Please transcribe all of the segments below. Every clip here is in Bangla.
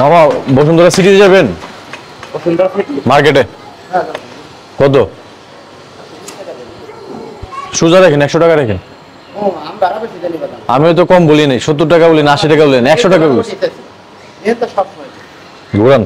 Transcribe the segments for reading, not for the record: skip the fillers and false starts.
মামা বসুন্ধরা সিটিতে যাবেন? মার্কেটে কত? সোজা রাখেন, 100 টাকা রাখেন। আমি তো কম বলি নাই, 70 টাকা বলি না, 80 টাকা বলি না, 100 টাকা বলছি। ঘুরান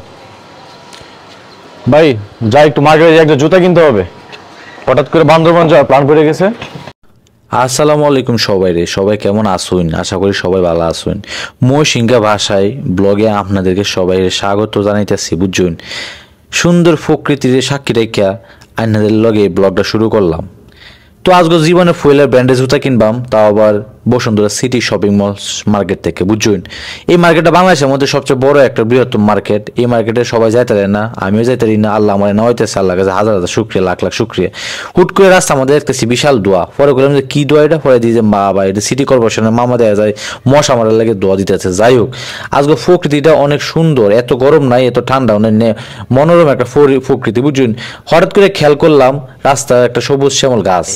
ভাই, যাই একটু মার্কেটে, একটা জুতা কিনতে হবে। হঠাৎ করে বান্দরবান যাওয়ার প্ল্যান করে গেছে। আসসালামু আলাইকুম সবাই কেমন আছেন? আশা করি সবাই ভালো আছেন। মই সিংহা ভাষায় ব্লগে আপনাদেরকে সবাই স্বাগত জানাইতেছি। বুঝছেন, সুন্দর প্রকৃতির সাক্ষী রেখা আপনাদের লগে ব্লগটা শুরু করলাম। তো আজকে জীবনে ফুয়েলের ব্র্যান্ডের জুতা কিনবাম, তাও আবার Bashundhara city shopping mall market থেকে। বুঝছেন, এই মার্কেটটা বাংলাদেশের মধ্যে সবচেয়ে বড় একটা বৃহত্তম মার্কেট। এই মার্কেটে সবাই যাইতে পারে না, আমিও যাইতে পারি না। আল্লাহ আমার নেওয়াইতেছে, আল্লাহ কাছে হাজার হাজার শুক্রিয়া, লাখ লাখ শুক্রিয়া। হুট করে রাস্তার মধ্যে দেখতেছি বিশাল দোয়া। পরে করলাম যে কি দোয়া এটা, পরে দিয়ে যে বাবা এটা সিটি কর্পোরেশনের মামা দেওয়া যায়, মশা মারার লাগে দোয়া দিতেছে। যাই হোক, আজকে প্রকৃতিটা অনেক সুন্দর, এত গরম নাই, এত ঠান্ডা, অনেক মনোরম একটা প্রকৃতি। বুঝছেন, হঠাৎ করে খেয়াল করলাম রাস্তায় একটা সবুজ শ্যামল গাছ।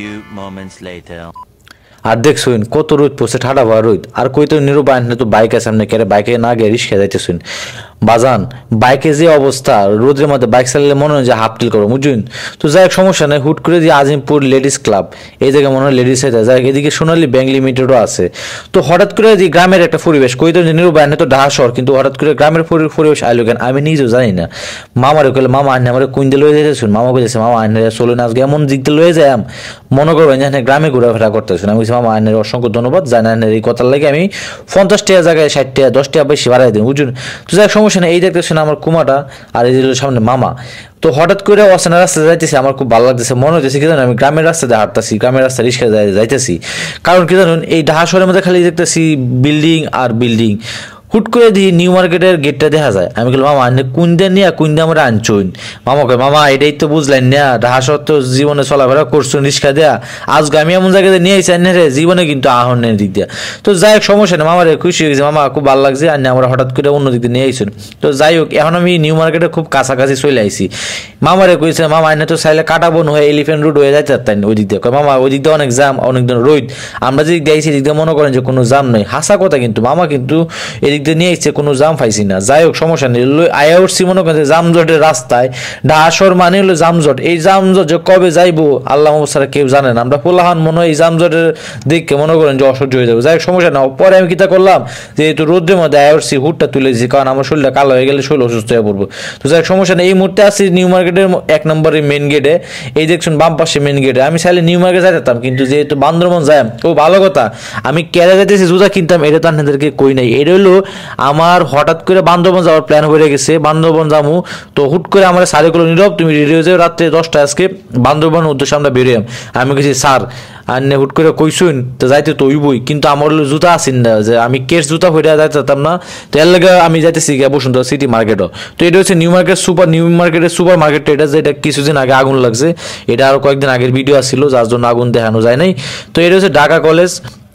আর দেখছুন কত রোদ পড়ছে, ঠাডা ভরা রোদ। আর কই তো নিরুপায় তো বাইক আছে, সামনে কেড়ে বাইকে না গিয়ে রিক্সা যাইতেছুন। বাজান বাইকে যে অবস্থা, রোদের মধ্যে বাইক চালালে মনে হয় যে হাফটিল করো। বুঝুন, তো যাই সমস্যা নেই। হুট করে যে আজিমপুর লেডিস ক্লাব, এই জায়গায় মনে হয় লেডিস হয়ে যায়। এদিকে সোনালী ব্যাংক লিমিটেডও আছে। তো হঠাৎ করে যে গ্রামের একটা পরিবেশ, কই তো নিরুপায় তো ঢাকা শহর, কিন্তু হঠাৎ করে গ্রামের পরিবেশ আইলো কেন আমি নিজেও জানি না। মামারে কইলে মামা আন্নে আমার কুইন্ডে লয়ে যেতেছুন। মামা কইতেছে মামা আন্নে চলুন আজকে এমন দিকতে লয়ে যায়, মনে করবেন যে গ্রামে ঘোরাফেরা করতেছেন। আমি মামা আন্নের অসংখ্য ধন্যবাদ, জানি আন্নের এই কথার লাগে আমি 50 টাকা জায়গায় 60 টাকা 10 টাকা বেশি বাড়াই দিন। বুঝুন, তো যাই সমস্যা নেই। এই দেখতেছেন আমার কুমাটা, আর এই সামনে মামা। তো হঠাৎ করে অচেনা রাস্তায় যাইতেছি, আমার খুব ভালো লাগতেছে। মনে হচ্ছে কি জানেন, আমি গ্রামের রাস্তাতে হাঁটতেছি, গ্রামের রাস্তায় রিক্সা যাইতেছি। কারণ কি জানুন, এই ঢাকা শহরের মধ্যে খালি দেখতেছি বিল্ডিং আর বিল্ডিং। হুট করে দিই নিউ মার্কেটের গেটটা দেখা যায়। আমি বললাম মামা আন্নে কোন দিয়ে নিয়ে কোন দিয়ে আমরা আনছুন। মামা কয় মামা এটাই তো বুঝলেন না, ঢাকা শহর তো জীবনে চলাফেরা করছুন রিক্সা দেয়া, আজকে আমি এমন জায়গাতে নিয়ে আইছি আন্নে রে, জীবনে কিন্তু আহনের দিক দিয়া। তো যাই হোক সমস্যা নেই, মামারে খুশি হয়ে গেছে, মামা খুব ভালো লাগছে আন্নে আমরা হঠাৎ করে অন্য দিক দিয়ে নিয়ে আইসুন। তো যাই হোক, এখন আমি নিউ মার্কেটে খুব কাছাকাছি চলে আইছি। মামারে কইছে মামা আন্নে তো চাইলে কাটাবন হয়ে এলিফেন্ট রোড হয়ে যাইতে পারতেন ওই দিক দিয়ে। কয় মামা ওই দিক দিয়ে অনেক জাম, অনেক দিন রোদ, আমরা যেদিক দিয়ে আইছি এদিক দিয়ে মনে করেন যে কোনো জাম নেই। হাসা কথা, কিন্তু মামা কিন্তু এদিক দিয়ে নিয়ে আইছে, কোনো জাম পাইছি না। যাই হোক সমস্যা নেই, আয়া উঠছি মনে করেন জামজটের রাস্তায়। ঢাকা শহর মানে হলো জামজট। এই জামজট যে কবে যাইবো আল্লাহ ছাড়া কেউ জানে না। আমরা পোলাহান মনে হয় এই জামজটের দিককে মনে করেন যে অসহ্য হয়ে যাবে। যাই হোক সমস্যা না। পরে আমি কিতা করলাম, যেহেতু রোদ্রের মধ্যে আয়া উঠছি, হুটটা তুলে দিয়েছি, কারণ আমার শরীরটা কালো হয়ে গেলে শরীর অসুস্থ হয়ে পড়বো। তো যাই হোক সমস্যা নেই। এই মুহূর্তে আসছি নিউ মার্কেটের 1 নম্বরের মেন গেটে। এই দেখছেন বাম পাশে মেন গেটে। আমি চাইলে নিউ মার্কেট যাইতাম, কিন্তু যেহেতু বান্দরবন যাই, ও ভালো কথা, আমি কেড়ে যাইতেছি জুতা কিনতাম, এটা তো আপনাদেরকে কই নাই। এটা হলো আমার হঠাৎ করে বান্দরবন যাওয়ার প্ল্যান হয়ে গেছে, বান্দরবন যাবো। তো হুট করে আমার স্যারে গুলো নীরব তুমি রেডি হয়ে যাও, রাত্রে 10টা আজকে বান্দরবনের উদ্দেশ্যে আমরা বেরিয়ে। আমি গেছি স্যার আন্নে হুট করে কইসুন তো যাইতে তো ওইবই, কিন্তু আমার জুতা আসেন না, যে আমি কেস জুতা হইয়া যাইতাম না। তো এর লাগে আমি যাইতেছি গিয়ে বসুন্ধরা সিটি মার্কেটও। তো এটা হচ্ছে নিউ মার্কেটের সুপার মার্কেট। এটা কিছুদিন আগে আগুন লাগছে, এটা আরো কয়েকদিন আগের ভিডিও আসছিল, যার জন্য আগুন দেখানো যায় নাই। তো এটা হচ্ছে ঢাকা কলেজ।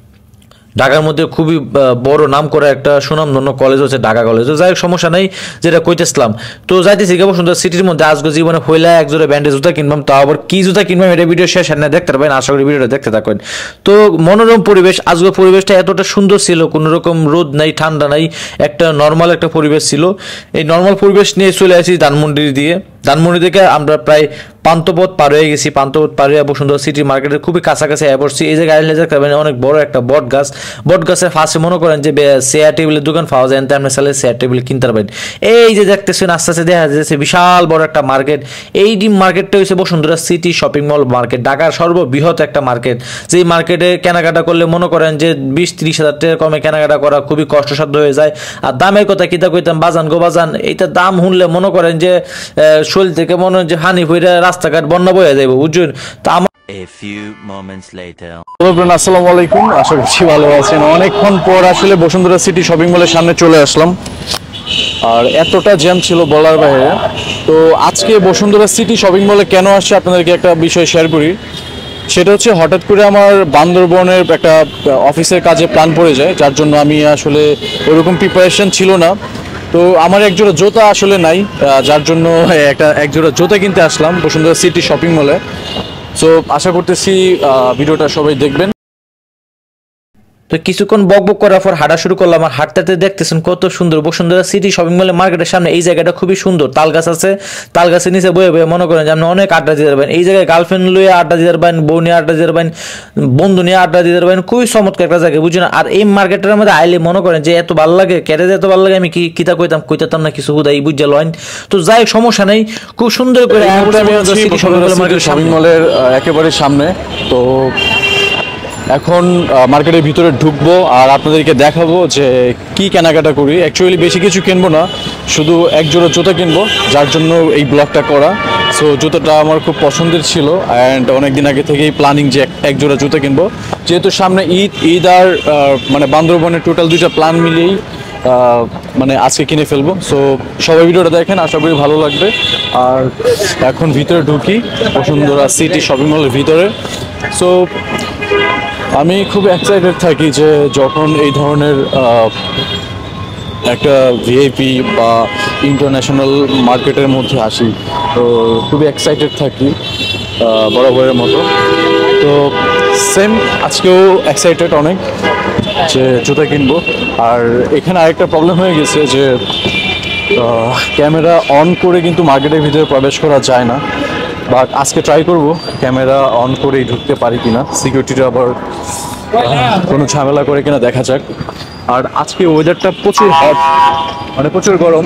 ঢাকার মধ্যে খুবই বড় নাম করা একটা সুনামধন্য কলেজ হচ্ছে ঢাকা কলেজ। তো যাই হোক সমস্যা নাই, যেটা কইতেছিলাম। তো যাইতেছি কেবল সুন্দর সিটির মধ্যে আজকে জীবনে হইলা একজোড়া ব্যান্ডেজ জুতা কিনবাম, তাও আবার কি জুতা কিনবাম এটা ভিডিও শেষ না দেখতে পারবেন, আশা করি ভিডিওটা দেখতে থাকবেন। তো মনোরম পরিবেশ, আজকে পরিবেশটা এতটা সুন্দর ছিল, কোনো রকম রোদ নাই ঠান্ডা নাই, একটা নর্মাল একটা পরিবেশ ছিল। এই নর্মাল পরিবেশ নিয়ে চলে আসি ধানমন্ডি দিয়ে। ধানমন্ডি থেকে আমরা প্রায় পান্থপথ পার হয়ে গেছি। পান্থপথ পার হয়ে বসুন্ধরা সিটি মার্কেটের খুবই কাছাকাছি আয় পড়ছি। এই জায়গায় আসলে দেখবেন অনেক বড় একটা বট গাছ। বট গাছের ফাঁসে মনে করেন যে চেয়ার টেবিলের দোকান পাওয়া যায়, আপনি চাইলে চেয়ার টেবিল কিনতে পারবেন। এই যে দেখতেছেন আস্তে আস্তে দেখা যাচ্ছে বিশাল বড় একটা মার্কেট। এই মার্কেটটা হচ্ছে Bashundhara city shopping mall market, ঢাকার সর্ববৃহৎ একটা মার্কেট। যেই মার্কেটে কেনাকাটা করলে মনে করেন যে 20-30 হাজার টাকা কমে কেনাকাটা করা খুবই কষ্টসাধ্য হয়ে যায়। আর দামের কথা কিতা কইতাম, বাজান গো বাজান, এইটা দাম শুনলে মনে করেন যে শরীর থেকে মনে হয় যে হানি হইরা রাস্তাঘাট বন্যা বয়ে যাইব। বুঝছেন, তো আসসালামু আলাইকুম, আশা করছি ভালো আছেন। অনেকক্ষণ পর আসলে বসুন্ধরা সিটি শপিং মলের সামনে চলে আসলাম, আর এতটা জ্যাম ছিল বলার বাইরে। তো আজকে বসুন্ধরা সিটি শপিং মলে কেন আসছে আপনাদেরকে একটা বিষয় শেয়ার করি। সেটা হচ্ছে হঠাৎ করে আমার বান্দরবনের একটা অফিসের কাজে প্ল্যান পড়ে যায়, যার জন্য আমি আসলে ওরকম প্রিপারেশন ছিল না। তো আমার একজোড়া জুতা আসলে নাই, যার জন্য একজোড়া জুতা কিনতে আসলাম বসুন্ধরা সিটি শপিং মলে। সো আশা করতেছি ভিডিওটা সবাই দেখবেন। তো কিছুক্ষণ বক বক করার পর হাঁটা শুরু করলাম। আর হাঁটতে দেখতেছেন কত সুন্দর বসুন্ধরা সিটি শপিং মলের মার্কেটের সামনে এই জায়গাটা খুবই সুন্দর। তাল গাছ আছে, তাল গাছের নিচে বয়ে বয়ে মনে করেন যে আপনি অনেক আড্ডা দিতে পারবেন। এই জায়গায় গার্লফ্রেন্ড লইয়ে আড্ডা দিতে পারবেন, বউ নিয়ে আড্ডা দিতে পারবেন, বন্ধু নিয়ে আড্ডা দিতে পারবেন। খুবই চমৎকার একটা জায়গা, বুঝছেন। আর এই মার্কেটের মধ্যে আইলে মনে করেন যে এত ভালো লাগে, কেটে এত ভালো লাগে, আমি কিতা কইতাম না কিছু হুদাই বুঝা লইন। তো যাই সমস্যা নেই, খুব সুন্দর করে শপিং মলের একেবারে সামনে। তো এখন মার্কেটের ভিতরে ঢুকবো আর আপনাদেরকে দেখাবো যে কি কেনাকাটা করি। অ্যাকচুয়ালি বেশি কিছু কিনবো না, শুধু এক জোড়া জুতা কিনবো, যার জন্য এই ব্লগটা করা। সো জুতোটা আমার খুব পছন্দের ছিল অ্যান্ড অনেকদিন আগে থেকেই প্ল্যানিং যে এক জোড়া জুতা কিনবো। যেহেতু সামনে ঈদ আর মানে বান্দরবনের টোটাল দুইটা প্ল্যান মিলিয়েই মানে আজকে কিনে ফেলবো। সো সবাই ভিডিওটা দেখেন, আশা করি ভালো লাগবে। আর এখন ভিতরে ঢুকি বসুন্ধরা সিটি শপিং মলের ভিতরে। সো আমি খুব এক্সাইটেড থাকি যে যখন এই ধরনের একটা ভিআইপি বা ইন্টারন্যাশনাল মার্কেটের মধ্যে আসি, তো খুবই এক্সাইটেড থাকি বরাবরের মতো। তো সেম আজকেও এক্সাইটেড অনেক যে জুতা কিনবো। আর এখানে আরেকটা প্রবলেম হয়ে গেছে যে ক্যামেরা অন করে কিন্তু মার্কেটের ভিতরে প্রবেশ করা যায় না, বাট আজকে ট্রাই করব ক্যামেরা অন করেই ঢুকতে পারি কিনা, সিকিউরিটিটা আবার কোনো ঝামেলা করে কিনা দেখা যাক। আর আজকে ওয়েদারটা প্রচুর হট, মানে প্রচুর গরম।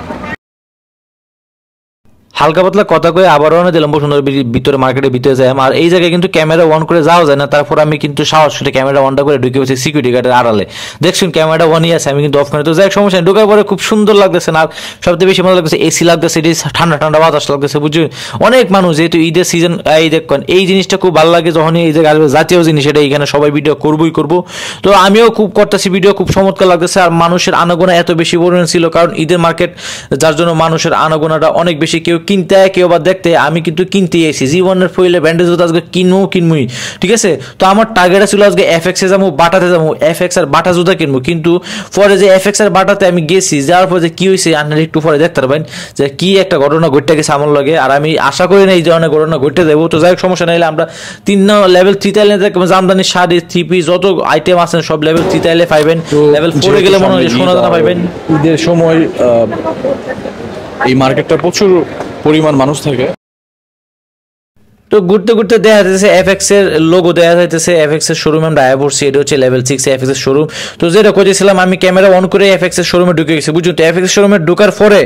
হালকা পাতলা কথা কয়ে আবার রওনা দিলাম বসুন্ধরা ভিতরে মার্কেটের ভিতরে যাই। আর এই জায়গায় কিন্তু ক্যামেরা অন করে যাওয়া যায় না, তারপর আমি কিন্তু সাহস করে ক্যামেরা অনটা করে ঢুকে বসে সিকিউরিটি গার্ডের আড়ালে। দেখছেন ক্যামেরাটা অনই আছে, আমি কিন্তু অফ করে। তো যাই সমস্যা ঢোকার পরে খুব সুন্দর লাগতেছে। আর সবথেকে বেশি মজা লাগতেছে এসি লাগতেছে, এটি ঠান্ডা ঠান্ডা বাতাস লাগতেছে, বুঝছি। অনেক মানুষ যেহেতু ঈদের সিজন, এই দেখবেন এই জিনিসটা খুব ভালো লাগে যখনই এই জায়গায় আসবে, জাতীয় জিনিস এটা, এখানে সবাই ভিডিও করবই করবো। তো আমিও খুব করতেছি ভিডিও, খুব চমৎকার লাগতেছে। আর মানুষের আনাগোনা এত বেশি পরিমাণ ছিল, কারণ ঈদের মার্কেট, যার জন্য মানুষের আনাগোনাটা অনেক বেশি। কেউ কিনতে কেউ বা দেখতে, আমি কিন্তু কিনতে এসেছি জীবনের ফইলে ব্যান্ডেজ জুতা আজকে কিনবই, ঠিক আছে। তো আমার টার্গেট ছিল আজকে এফএক্স এ যাবো, বাটাতে যাবো, এফএক্স আর বাটা জুতা কিনবো। কিন্তু পরে যে এফএক্স আর বাটাতে আমি গেছি, যাওয়ার পরে যে কি হয়েছে আপনারা একটু পরে দেখতে পারবেন যে কি একটা ঘটনা ঘটে গেছে আমার লগে। আর আমি আশা করি না এই ধরনের ঘটনা ঘটে যাবো। তো যাই হোক সমস্যা নাইলে আমরা 3 লেভেল 3 তাইলে জামদানি শাড়ি, 3 পিস যত আইটেম আছে সব লেভেল 3 তাইলে পাইবেন। লেভেল 4 এ গেলে মনে হয় সোনা দানা পাইবেন। ঈদের সময় এই মার্কেটটা প্রচুর পরিমাণ মানুষ থাকে। তো ঘুরতে ঘুরতে দেখা যাচ্ছে এফএক্স এর লোগো দেখা যাইতেছে, এফএক্স এর শোরুমে আমরা আয়া পড়ছি। এটা হচ্ছে লেভেল 6 এফএক্স এর শোরুম। তো যেটা করেছিলাম আমি ক্যামেরা অন করে এফএক্স এর শোরুমে ঢুকে গেছি, বুঝুন। তো এফএক্স এর শোরুমে ঢোকার পরে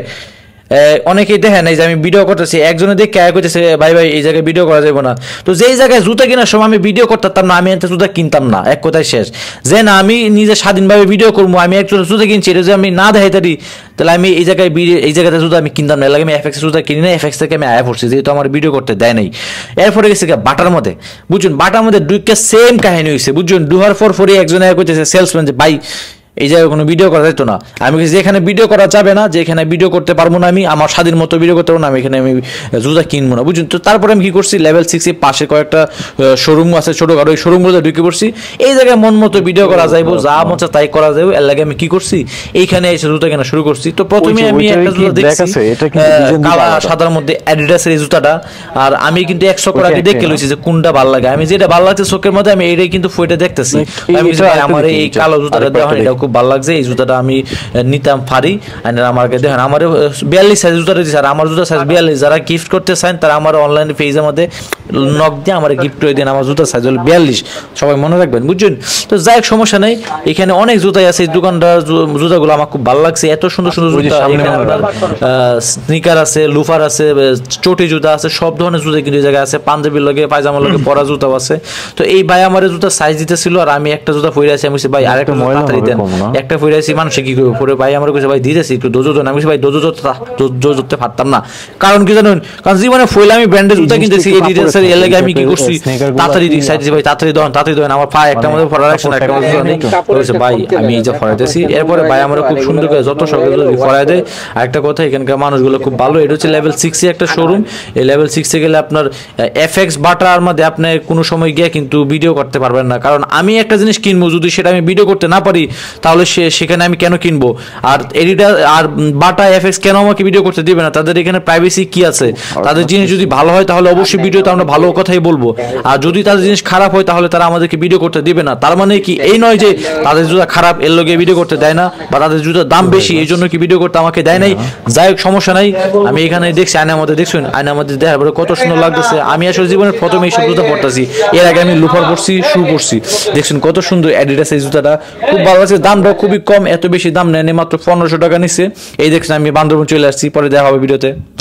অনেকেই দেখেন এই যে আমি ভিডিও করতেছি, একজনে দেখে আয় করতেছে ভাই এই জায়গায় ভিডিও করা যাবে না। তো যেই জায়গায় জুতা কেনার সময় আমি ভিডিও করতাম না, আমি একটা জুতা কিনতাম না, এক কথায় শেষ। যে না আমি নিজে স্বাধীনভাবে ভিডিও করবো, আমি একটা জুতা কিনছি, এটা যদি আমি না দেখাইতারি তাহলে আমি এই জায়গাতে জুতা আমি কিনতাম না। লাগে আমি এফএক্স জুতা কিনি না, এফএক্স থেকে আমি আয়া পড়ছি, যেহেতু আমার ভিডিও করতে দেয় নাই। এরপরে গেছে বাটার মধ্যে, বুঝুন। বাটার মধ্যে ঢুকে সেম কাহিনী হয়েছে, বুঝুন। ডুহার পরে একজন আয়া করতেছে সেলসম্যান যে ভাই এই জায়গায় কোনো ভিডিও করা যেত না। আমি যেখানে ভিডিও করা যাবে না, যেখানে ভিডিও করতে পারবো না, আমি আমার স্বাধীন মতো ভিডিও করতে পারবো না, আমি এখানে আমি জুতা কিনবো না, বুঝুন। তো তারপরে আমি কি করছি, লেভেল 6 এর পাশে কয়েকটা শোরুম আছে ছোটখাটো, ওই শোরুমগুলোতে ঢুকে পড়ছি। এই জায়গায় মন মতো ভিডিও করা যাইবো, যা মতো তাই করা যাইবো। এর লাগে আমি কি করছি, এইখানে এসে জুতা কেনা শুরু করছি। তো প্রথমে আমি একটা জুতা দেখছি কালা সাদার মধ্যে অ্যাডিডাসের এই জুতাটা। আর আমি কিন্তু 100 করে আগে দেখে লইছি যে কোনটা ভালো লাগে, আমি যেটা ভালো লাগছে চোখের মধ্যে আমি এইটাই কিন্তু ফইটা দেখতেছি। আমি আমার এই কালো জুতাটা দেওয়া হয়, এটা খুব ভালো লাগছে, এই জুতাটা আমি নিতাম পারি। আমাকে দেখেন আমার 42 সাইজ জুতাটা দিচ্ছে, আর আমার জুতা সাইজ 42। যারা গিফট করতে চান তারা আমার অনলাইন পেজের মধ্যে নক দিয়ে আমার গিফট করে দিন, আমার জুতা সাইজ হলো 42, সবাই মনে রাখবেন, বুঝছেন। তো যাই হোক সমস্যা নেই, এখানে অনেক জুতাই আছে। এই দোকানটার জুতাগুলো আমার খুব ভালো লাগছে, এত সুন্দর সুন্দর জুতা। এখানে আপনার স্নিকার আছে, লুফার আছে, চটি জুতা আছে, সব ধরনের জুতা কিন্তু এই জায়গায় আছে। পাঞ্জাবির লগে পায়জামার লগে পরা জুতাও আছে। তো এই ভাই আমার জুতা সাইজ দিতেছিল, আর আমি একটা জুতা পরে আছি। আমি বলছি ভাই আরেকটা তাড়াতাড়ি দেন, একটা পরে আছি, মানুষে কি করবে পরে। ভাই আমার কাছে ভাই দিতেছি একটু দোজো দেন। আমি ভাই দোজো ধরতে পারতাম না, কারণ কি জানেন, কারণ জীবনে ফইলে আমি ব্র্যান্ডের জুতা কিনতেছি, এই ডিটেলসের এর লাগে আমি কি করছি, তাড়াতাড়ি দিই সাইজ ভাই তাড়াতাড়ি দেন আমার পায়ে একটা মধ্যে ফরা রাখছেন, একটা মধ্যে নেই। বলেছে ভাই আমি এই যে ফরাইতেছি। এরপরে ভাই আমরা খুব সুন্দর করে যত সকালে ফরাই দেয়। আরেকটা কথা, এখানকার মানুষগুলো খুব ভালো। এটা হচ্ছে লেভেল 6 এ একটা শোরুম। এই লেভেল 6 এ গেলে আপনার এফএক্স বাটার মধ্যে আপনি কোনো সময় গিয়ে কিন্তু ভিডিও করতে পারবেন না, কারণ আমি একটা জিনিস কিনবো যদি সেটা আমি ভিডিও করতে না পারি তাহলে সেখানে আমি কেন কিনবো? আর এডিডাস আর বাটা এফএক্স কেন আমাকে ভিডিও করতে দিবে না? তাদের এখানে প্রাইভেসি কি আছে? তাদের জিনিস যদি ভালো হয় তাহলে অবশ্যই ভিডিওতে আমরা ভালো কথাই বলবো, আর যদি তাদের জিনিস খারাপ হয় তাহলে তারা আমাদেরকে ভিডিও করতে দিবে না। তার মানে কি এই নয় যে তাদের জুতা খারাপ এর লগে ভিডিও করতে দেয় না, বা তাদের জুতার দাম বেশি এই জন্য কি ভিডিও করতে আমাকে দেয় নাই। যাই হোক, সমস্যা নাই। আমি এখানে দেখছি আয়নার মধ্যে, দেখছেন আয়নার মধ্যে দেখার পরে কত সুন্দর লাগতেছে। আমি আসলে জীবনের প্রথমে এইসব জুতা পড়তেছি, এর আগে আমি লুফার পড়ছি, শু পড়ছি। দেখছেন কত সুন্দর অ্যাডিডাস এই জুতাটা, খুব ভালো লাগছে। দামটা খুবই কম, এত বেশি দাম নেয়নি, মাত্র 1500 টাকা নিচ্ছে। এই দেখছেন আমি বান্দরবন চলে আসছি, পরে দেখা হবে ভিডিওতে।